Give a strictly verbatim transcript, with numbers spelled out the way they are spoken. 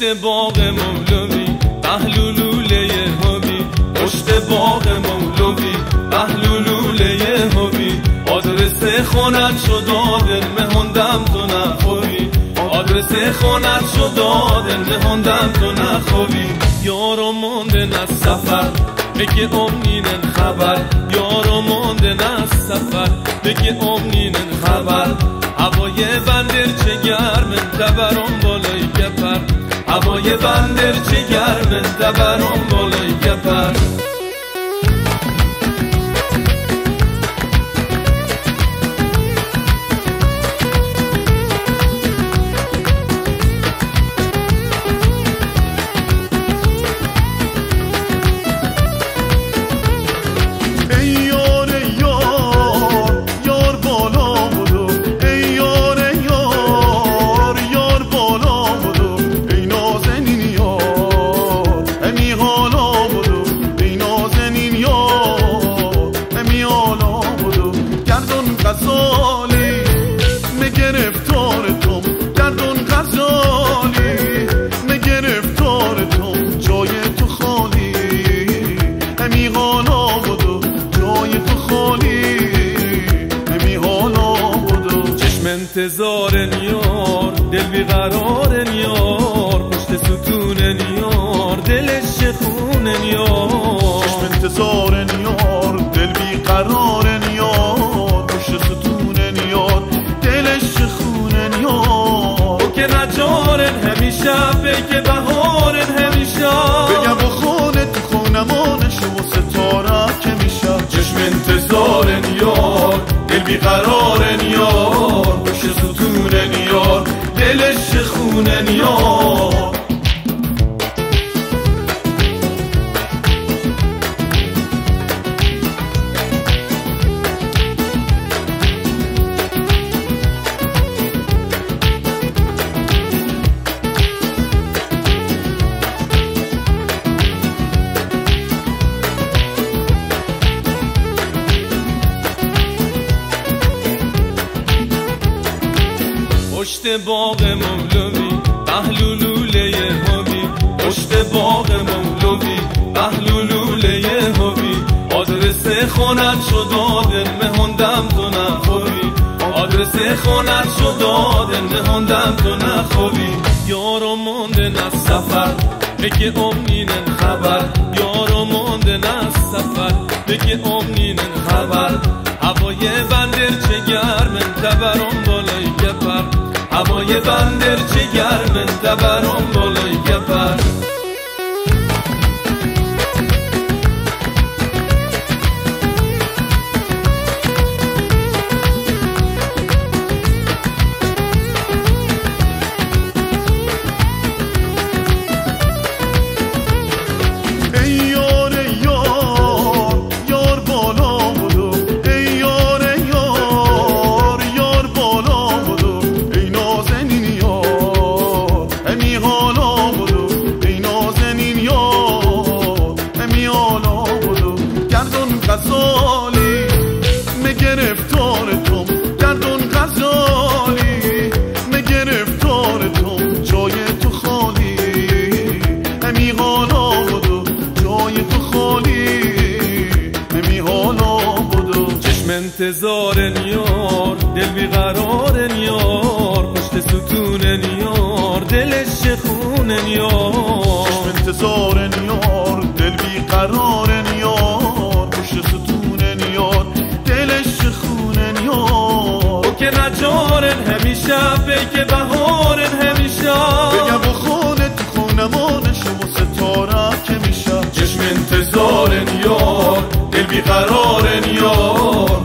پشت باغ مولوی پهلو لوله هوی، پشت باغ مولوی پهلو لوله هوی، آدرس خونت شد دادن مهندم تو نخوی، آدرس خونت شد دادن مهندم تو نخوی. یارو موندن از سفر بگه امنینن خبر، یارو موندن از سفر بگه امنینن خبر. هوای بندر چه گرمن تبرم بالای گپر، هوای بندر چه گرمن تبرم بالای گپر. انتظار نیار دل بیقرار نیار، پشت ستون نیار دلش خون نیار. چشم انتظار نیار دل بیقرار نیار، پشت ستون نیار دلش خون نیار. او که نجارن همیشه بگه بهارن همیشه، بگه با خونه تو خونمانش و ستاره که میشه. چشم انتظار نیار دل بیقرار نیار، پشت ستون نیار دلش خون نیار. پشت باغ مولوی پهلو لوله هوی، پشت باغ مولوی پهلو لوله هوی، آدرس خونت شد دادن مهندم تو نخوی، آدرس خونت شد دادن مهندم تو نخوی. یارو موندن از سفر بگه امنینن خبر، یارو موندن از سفر بگه امنینن خبر. هوای بندر چه گرمن تبرم بالای گپر، هوای بندر چه گرمن تبرم بالای گپر. انتظار نیار دل بیقرار نیار، پشت ستون نیار دلش خون نیار. چشم انتظار نیار دل بیقرار نیار، پشت ستون نیار دلش خون نیار. او که نجارن همیشه بگه بهارن همیشه، بگه با خونه تو خونمانش و ستاره که میشه. چشم انتظار نیار دل بیقرار نیار،